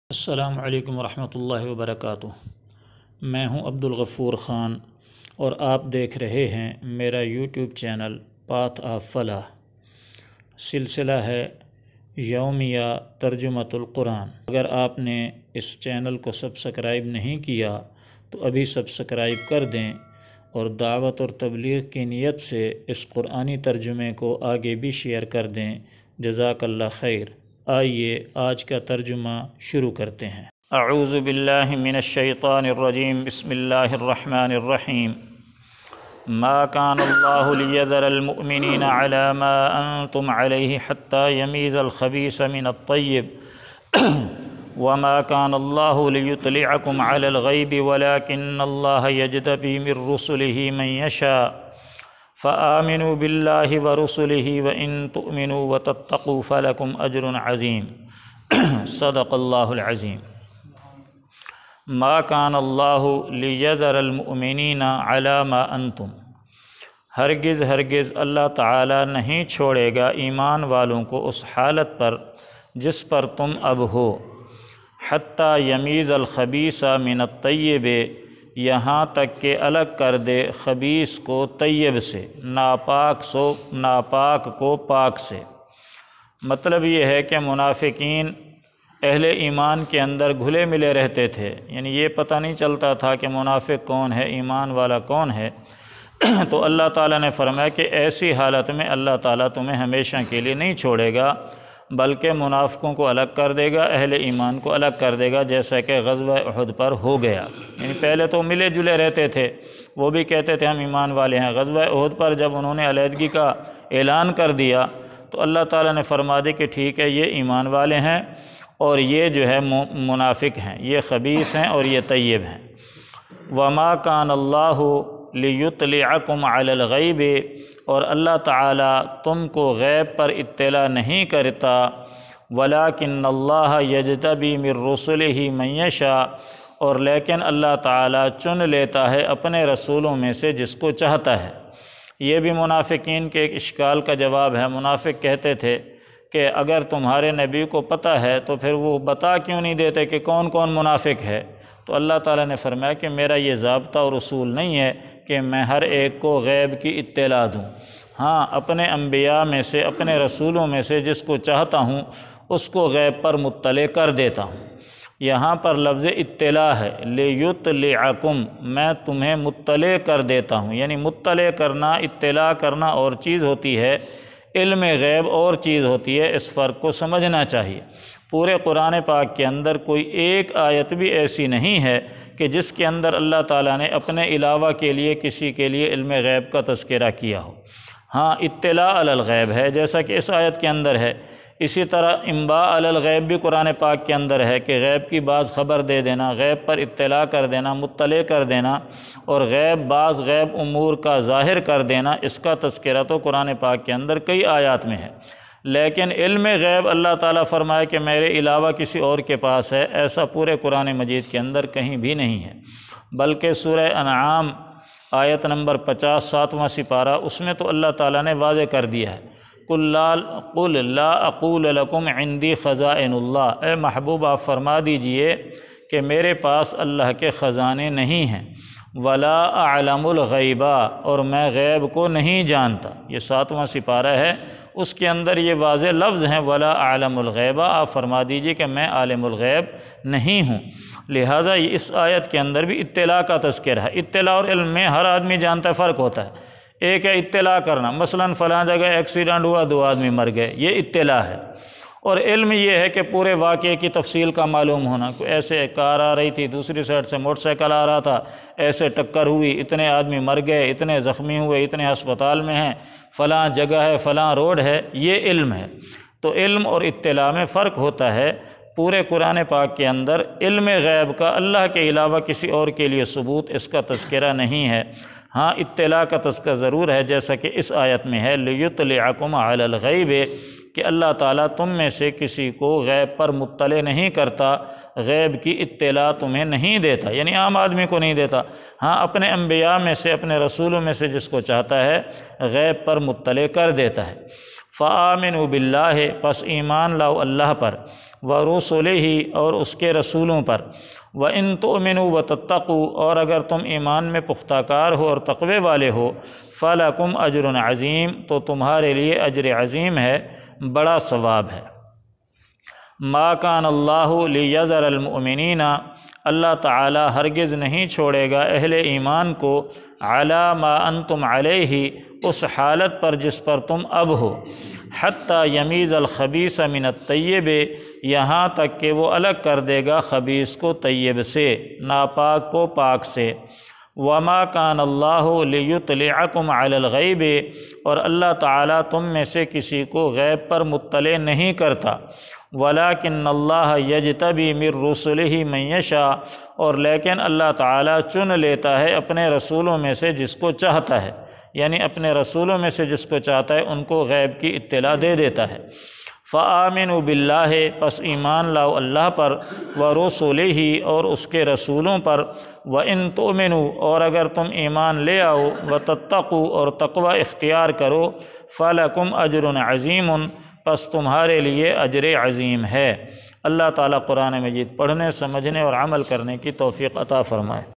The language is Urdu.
السلام علیکم ورحمۃ اللہ وبرکاتہ۔ میں ہوں عبد الغفور خان اور آپ دیکھ رہے ہیں میرا یوٹیوب چینل پاتھ آف فلاح۔ سلسلہ ہے یومیہ ترجمۃ القرآن۔ اگر آپ نے اس چینل کو سبسکرائب نہیں کیا تو ابھی سبسکرائب کر دیں اور دعوت اور تبلیغ کی نیت سے اس قرآنی ترجمے کو آگے بھی شیئر کر دیں۔ جزاک اللہ خیر۔ آئیے آج کا ترجمہ شروع کرتے ہیں۔ اعوذ باللہ من الشیطان الرجیم، بسم اللہ الرحمن الرحیم۔ ما كان الله ليذر المؤمنين على ما أنتم عليه حتى يميز الخبيث من الطيب وما كان الله ليطلعكم على الغيب ولكن الله يجتبي من رسله من يشاء فآمنوا بالله ورسله وإن تؤمنوا وتتقوا فلكم أجر عظيم۔ صدق الله العظيم۔ ما كان الله ليذر المؤمنين على ما أنتم، ہرگز اللہ تعالی نہیں چھوڑے گا ایمان والوں کو اس حالت پر جس پر تم اب ہو، حتیٰ یمیز الخبیث من الطیب، یہاں تک کہ الگ کر دے خبیث کو طیب سے، ناپاک کو پاک سے۔ مطلب یہ ہے کہ منافقین اہل ایمان کے اندر گھلے ملے رہتے تھے، یعنی یہ پتہ نہیں چلتا تھا کہ منافق کون ہے، ایمان والا کون ہے۔ تو اللہ تعالیٰ نے فرمایا کہ ایسی حالت میں اللہ تعالیٰ تمہیں ہمیشہ کے لیے نہیں چھوڑے گا، بلکہ منافقوں کو الگ کر دے گا، اہل ایمان کو الگ کر دے گا، جیسا کہ غزوہ احد پر ہو گیا۔ یعنی پہلے تو ملے جلے رہتے تھے، وہ بھی کہتے تھے ہم ایمان والے ہیں۔ غزوہ احد پر جب انہوں نے علیحدگی کا اعلان کر دیا تو اللہ تعالیٰ نے فرما دیا کہ ٹھیک ہے، یہ ایمان والے ہیں اور یہ جو ہے منافق ہیں، یہ خبیث ہیں اور یہ طیب ہیں۔ وما كان الله ليطلعكم على الغیب، اور اللہ تعالیٰ تم کو غیب پر اطلاع نہیں کرتا، ولكن اللہ یجتبی من رسلہ من یشاء، اور لیکن اللہ تعالیٰ چن لیتا ہے اپنے رسولوں میں سے جس کو چاہتا ہے۔ یہ بھی منافقین کے ایک اشکال کا جواب ہے۔ منافق کہتے تھے کہ اگر تمہارے نبی کو پتہ ہے تو پھر وہ بتا کیوں نہیں دیتے کہ کون کون منافق ہے؟ تو اللہ تعالیٰ نے فرمایا کہ میرا یہ ضابطہ اور اصول نہیں ہے کہ میں ہر ایک کو غیب کی اطلاع دوں۔ ہاں، اپنے انبیاء میں سے، اپنے رسولوں میں سے جس کو چاہتا ہوں اس کو غیب پر مطلع کر دیتا ہوں۔ یہاں پر لفظ اطلاع ہے، لیطلعکم، میں تمہیں مطلع کر دیتا ہوں۔ یعنی مطلع کرنا، اطلاع کرنا اور چیز ہوتی ہے، علم غیب اور چیز ہوتی ہے، اس فرق کو سمجھنا چاہیے۔ پورے قرآن پاک کے اندر کوئی ایک آیت بھی ایسی نہیں ہے کہ جس کے اندر اللہ تعالیٰ نے اپنے علاوہ کے لیے کسی کے لیے علم غیب کا تذکرہ کیا ہو۔ ہاں، اطلاع علی الغیب ہے جیسا کہ اس آیت کے اندر ہے، اسی طرح انباء علی الغیب بھی قرآن پاک کے اندر ہے کہ غیب کی بعض خبر دے دینا، غیب پر اطلاع کر دینا، مطلع کر دینا، اور بعض غیب امور کا ظاہر کر دینا، اس کا تذکرہ تو قرآن پاک کے اندر کئی آیات میں ہے۔ لیکن علم غیب اللہ تعالیٰ فرمائے کہ میرے علاوہ کسی اور کے پاس ہے، ایسا پورے قرآن مجید کے اندر کہیں بھی نہیں ہے۔ بلکہ سورہ انعام آیت نمبر 50، 7واں سپارہ، اس میں تو اللہ تعالیٰ نے واضح کر دیا ہے، قل لا اقول لکم عندی خزائن اللہ، اے محبوب آپ فرما دیجئے کہ میرے پاس اللہ کے خزانے نہیں ہیں، ولا اعلم الغیبہ، اور میں غیب کو نہیں جانتا۔ یہ 7واں سپارہ ہے، اس کے اندر یہ واضح لفظ ہیں، ولا اعلم الغیبہ، آپ فرما دیجئے کہ میں عالم الغیب نہیں ہوں۔ لہٰذا اس آیت کے اندر بھی اطلاع کا تذکرہ ہے۔ اطلاع اور علم میں ہر آدمی جانتا ہے، فرق ہوتا ہے۔ ایک ہے اطلاع کرنا، مثلا فلاں جگہ ایکسیڈنٹ ہوا، 2 آدمی مر گئے، یہ اطلاع ہے۔ اور علم یہ ہے کہ پورے واقعے کی تفصیل کا معلوم ہونا، کوئی ایسے کار آ رہی تھی، دوسری سائڈ سے موٹر سائیکل آ رہا تھا، ایسے ٹکر ہوئی، اتنے آدمی مر گئے، اتنے زخمی ہوئے، اتنے ہسپتال میں ہیں، فلاں جگہ ہے، فلاں روڈ ہے، یہ علم ہے۔ تو علم اور اطلاع میں فرق ہوتا ہے۔ پورے قرآن پاک کے اندر علم غیب کا اللہ کے علاوہ کسی اور کے لیے ثبوت، اس کا تذکرہ نہیں ہے۔ ہاں، اطلاع کا تذکرہ ضرور ہے، جیسا کہ اس آیت میں ہے، لیطلعکم علی الغیب، کہ اللہ تعالیٰ تم میں سے کسی کو غیب پر مطلع نہیں کرتا، غیب کی اطلاع تمہیں نہیں دیتا، یعنی عام آدمی کو نہیں دیتا۔ ہاں، اپنے انبیاء میں سے، اپنے رسولوں میں سے جس کو چاہتا ہے غیب پر مطلع کر دیتا ہے۔ فآمنوا باللہ پس ایمان لاؤ اللہ پر، ورسلہ اور اس کے رسولوں پر، وَإِن تُؤْمِنُوا وَتَتَّقُوا اور اگر تم ایمان میں پختہ کار ہو اور تقوی والے ہو، فَلَكُمْ أَجْرٌ عَظِيمٌ تو تمہارے لیے اجر عظیم ہے، بڑا ثواب ہے۔ ما کان اللہ لیذر المؤمنین اللہ تعالی ہرگز نہیں چھوڑے گا اہل ایمان کو علی ما انتم علیہ اس حالت پر جس پر تم اب ہو، حتی یمیز الخبیث من الطیب یہاں تک کہ وہ الگ کر دے گا خبیث کو طیب سے، ناپاک کو پاک سے۔ وما کان اللہ لیطلعکم علی الغیب اور اللہ تعالیٰ تم میں سے کسی کو غیب پر مطلع نہیں کرتا، ولیکن اللہ یجتبی من رسلہ من یشاء اور لیکن اللہ تعالیٰ چن لیتا ہے اپنے رسولوں میں سے جس کو چاہتا ہے، یعنی اپنے رسولوں میں سے جس کو چاہتا ہے ان کو غیب کی اطلاع دے دیتا ہے۔ فآمنوا باللہ پس ایمان لاؤ اللہ پر، ورسلہ اور اس کے رسولوں پر، وَإِن تُؤْمِنُوا اور اگر تم ایمان لے آؤ، وَتَتَّقُوا اور تقوی اختیار کرو، فَلَكُمْ أَجْرٌ عَظِيمٌ پس تمہارے لیے اجر عظیم ہے۔ اللہ تعالیٰ قرآن مجید پڑھنے، سمجھنے اور عمل کرنے کی توفیق عطا فرمائے۔